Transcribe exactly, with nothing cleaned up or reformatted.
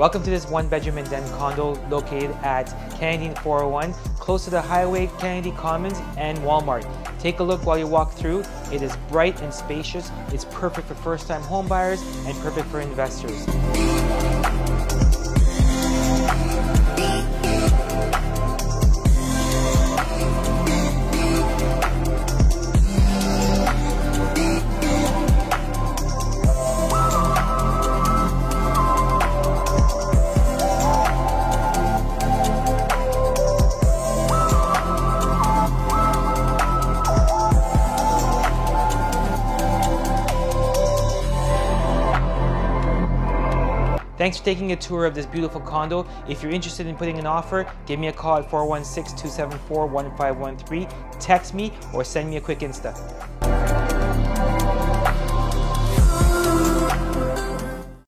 Welcome to this one bedroom and den condo located at Kennedy four oh one, close to the highway, Kennedy Commons and Walmart. Take a look while you walk through. It is bright and spacious. It's perfect for first-time home buyers and perfect for investors. Thanks for taking a tour of this beautiful condo. If you're interested in putting an offer, give me a call at four one six, two seven four, one five one three, text me, or send me a quick Insta.